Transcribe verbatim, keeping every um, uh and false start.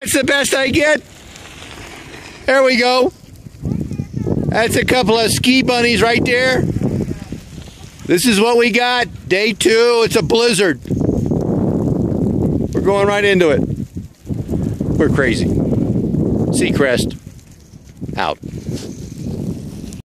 That's the best I get. There we go. That's a couple of ski bunnies right there. This is what we got. Day two. It's a blizzard. We're going right into it. We're crazy. Seacrest out.